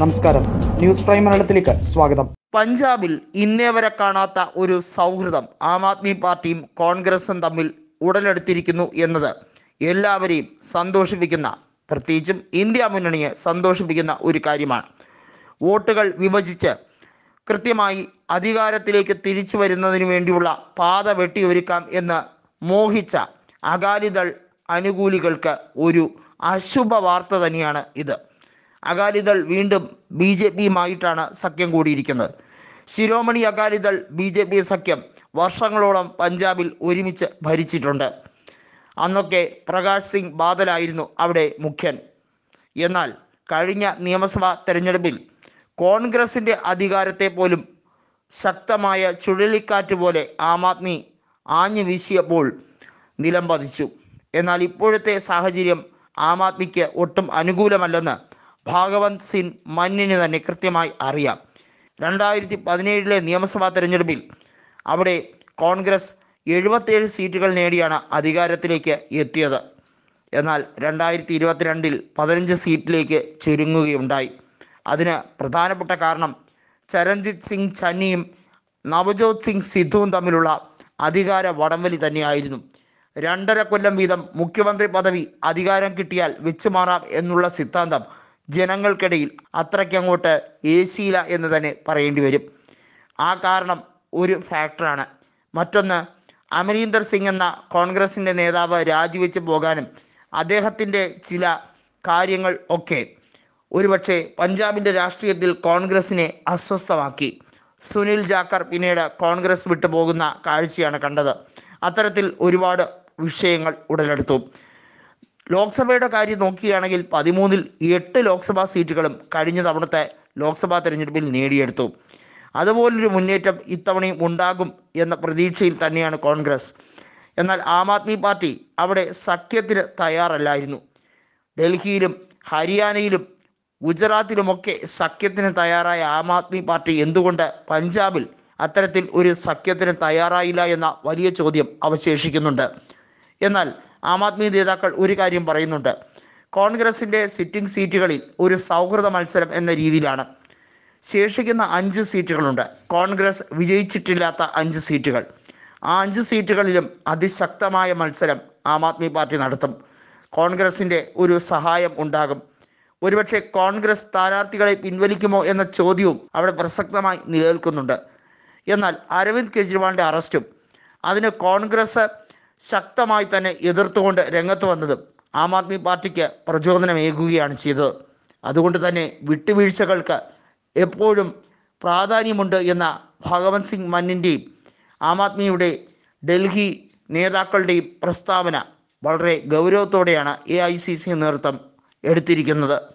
നമസ്കാരം, news prime മലയാളത്തിലേക്ക് സ്വാഗതം. പഞ്ചാബിൽ ഇന്നേ വരെ കാണാത്ത ഒരു സൗഹൃദം ആം ആദ്മി പാർട്ടിയും കോൺഗ്രസും തമ്മിൽ ഉടലെടുത്തിരിക്കുന്നു എന്നത് എല്ലാവരെയും സന്തോഷിപ്പിക്കുന്ന, പ്രത്യേകിച്ചും ഇന്ത്യ മുന്നണിയെ സന്തോഷിപ്പിക്കുന്ന ഒരു കാര്യമാണ്. വോട്ടുകൾ വിഭജിച്ച് കൃത്യമായി അധികാരത്തിലേക്ക് തിരിച്ചു വരുന്നതിന് വേണ്ടിയുള്ള പാത വെട്ടിയൊരുക്കാം എന്ന് മോഹിച്ച അകാലിദൾ അനുകൂലികൾക്ക് ഒരു അശുഭ വാർത്ത തന്നെയാണ് ഇത്. അകാലിദൾ വീണ്ടും BJPയുമായിട്ടാണ് സഖ്യം കൂടിയിരിക്കുന്നത്. ശിരോമണി അകാലിദൾ BJP സഖ്യം വർഷങ്ങളോളം പഞ്ചാബിൽ ഒരുമിച്ച് ഭരിച്ചിട്ടുണ്ട്. അന്നൊക്കെ പ്രകാശ് സിംഗ് ബാദലായിരുന്നു അവിടെ മുഖ്യൻ. എന്നാൽ കഴിഞ്ഞ നിയമസഭാ തെരഞ്ഞെടുപ്പിൽ കോൺഗ്രസിൻ്റെ അധികാരത്തെ പോലും ശക്തമായ ചുഴലിക്കാറ്റ് പോലെ ആം ആദ്മി ആഞ്ഞു വീശിയപ്പോൾ നിലം പതിച്ചു. എന്നാൽ ഇപ്പോഴത്തെ സാഹചര്യം ആം ആദ്മിക്ക് ഒട്ടും അനുകൂലമല്ലെന്ന് ഭഗവന്ത് സിംഗ് മന്നിന് തന്നെ കൃത്യമായി അറിയാം. 2017 നിയമസഭാ തെരഞ്ഞെടുപ്പിൽ അവിടെ കോൺഗ്രസ് 77 സീറ്റുകൾ നേടിയാണ് അധികാരത്തിലേക്ക് എത്തിയത്. എന്നാൽ 2022 15 സീറ്റിലേക്ക് ചുരുങ്ങുകയുണ്ടായി. അതിന് പ്രധാനപ്പെട്ട കാരണം ചരൺജിത് സിംഗ് ചന്നിയും നവജോത് സിംഗ് സിദ്ധുവും തമ്മിലുള്ള അധികാര വടംവലി തന്നെയായിരുന്നു. 2.5 കൊല്ലം വീതം മുഖ്യമന്ത്രി പദവി അധികാരം കിട്ടിയാൽ വെച്ചു മാറാം എന്നുള്ള സിദ്ധാന്തം ജനങ്ങൾക്കിടയിൽ അത്രയ്ക്കങ്ങോട്ട് ഏശിയില്ല എന്ന് തന്നെ പറയേണ്ടി വരും. ആ കാരണം ഒരു ഫാക്ടറാണ്. മറ്റൊന്ന്, അമരീന്ദർ സിംഗ് എന്ന കോൺഗ്രസിൻ്റെ നേതാവ് രാജിവെച്ച് പോകാനും അദ്ദേഹത്തിൻ്റെ ചില കാര്യങ്ങൾ ഒക്കെ ഒരുപക്ഷെ പഞ്ചാബിൻ്റെ രാഷ്ട്രീയത്തിൽ കോൺഗ്രസിനെ അസ്വസ്ഥമാക്കി. സുനിൽ ജാഖർ പിന്നീട് കോൺഗ്രസ് വിട്ടു പോകുന്ന കാഴ്ചയാണ് കണ്ടത്. അത്തരത്തിൽ ഒരുപാട് വിഷയങ്ങൾ ഉടലെടുത്തു. ലോക്സഭയുടെ കാര്യം നോക്കുകയാണെങ്കിൽ 13-ൽ 8 ലോക്സഭാ സീറ്റുകളും കഴിഞ്ഞ തവണത്തെ ലോക്സഭാ തെരഞ്ഞെടുപ്പിൽ നേടിയെടുത്തു. അതുപോലൊരു മുന്നേറ്റം ഇത്തവണയും ഉണ്ടാകും എന്ന പ്രതീക്ഷയിൽ തന്നെയാണ് കോൺഗ്രസ്. എന്നാൽ ആം ആദ്മി പാർട്ടി അവിടെ സഖ്യത്തിന് തയ്യാറല്ലായിരുന്നു. ഡൽഹിയിലും ഹരിയാനയിലും ഗുജറാത്തിലുമൊക്കെ സഖ്യത്തിന് തയ്യാറായ ആം ആദ്മി പാർട്ടി എന്തുകൊണ്ട് പഞ്ചാബിൽ അത്തരത്തിൽ ഒരു സഖ്യത്തിന് തയ്യാറായില്ല എന്ന വലിയ ചോദ്യം അവശേഷിക്കുന്നുണ്ട്. എന്നാൽ ആം ആദ്മി നേതാക്കൾ ഒരു കാര്യം പറയുന്നുണ്ട്. കോൺഗ്രസിൻ്റെ സിറ്റിംഗ് സീറ്റുകളിൽ ഒരു സൗഹൃദ മത്സരം എന്ന രീതിയിലാണ്. ശേഷിക്കുന്ന 5 സീറ്റുകളുണ്ട്. കോൺഗ്രസ് വിജയിച്ചിട്ടില്ലാത്ത 5 സീറ്റുകൾ. ആ 5 സീറ്റുകളിലും അതിശക്തമായ മത്സരം ആം ആദ്മി പാർട്ടി നടത്തും. കോൺഗ്രസിൻ്റെ ഒരു സഹായം ഉണ്ടാകും. ഒരുപക്ഷെ കോൺഗ്രസ് സ്ഥാനാർത്ഥികളെ പിൻവലിക്കുമോ എന്ന ചോദ്യവും അവിടെ പ്രസക്തമായി നിലനിൽക്കുന്നുണ്ട്. എന്നാൽ അരവിന്ദ് കെജ്രിവാളിൻ്റെ അറസ്റ്റും അതിന് കോൺഗ്രസ് ശക്തമായി തന്നെ എതിർത്തുകൊണ്ട് രംഗത്ത് വന്നതും ആം ആദ്മി പാർട്ടിക്ക് പ്രചോദനമേകുകയാണ് ചെയ്തത്. അതുകൊണ്ട് തന്നെ വിട്ടുവീഴ്ചകൾക്ക് എപ്പോഴും പ്രാധാന്യമുണ്ട് എന്ന ഭഗവന്ത് സിംഗ് മന്നിൻ്റെയും ആം ആദ്മിയുടെ ഡൽഹി നേതാക്കളുടെയും പ്രസ്താവന വളരെ ഗൗരവത്തോടെയാണ് AICC നേതൃത്വം എടുത്തിരിക്കുന്നത്.